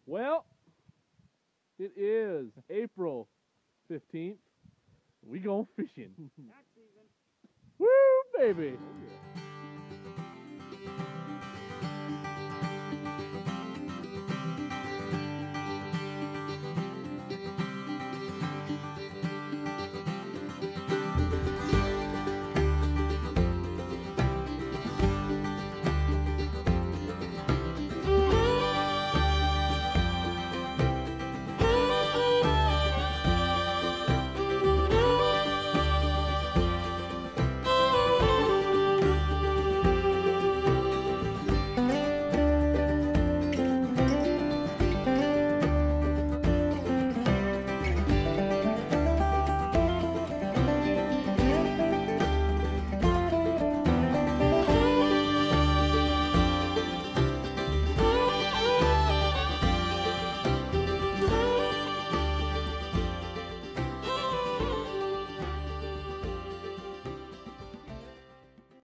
Well, it is April 15th. We going fishing. Tax season. Woo, baby. Oh, yeah.